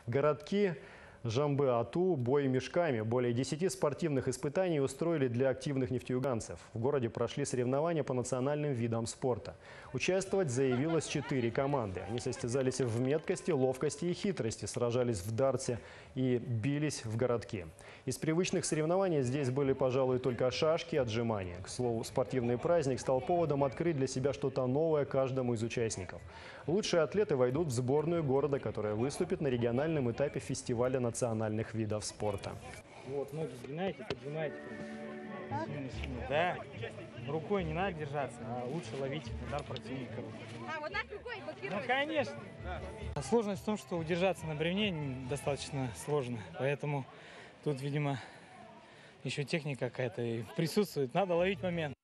Городки Жамбы-Ату бой мешками. Более 10 спортивных испытаний устроили для активных нефтеюганцев. В городе прошли соревнования по национальным видам спорта. Участвовать заявилось 4 команды. Они состязались в меткости, ловкости и хитрости, сражались в дарте и бились в городки. Из привычных соревнований здесь были, пожалуй, только шашки и отжимания. К слову, спортивный праздник стал поводом открыть для себя что-то новое каждому из участников. Лучшие атлеты войдут в сборную города, которая выступит на региональном этапе фестиваля национальных видов спорта. Вот, ноги сгинаете, поджимаете. Сильно. Да. Рукой не надо держаться, а лучше ловить удар противника. А, вот так рукой блокировать? Ну, конечно. Сложность в том, что удержаться на бревне достаточно сложно. Поэтому тут, видимо, еще техника какая-то присутствует. Надо ловить момент.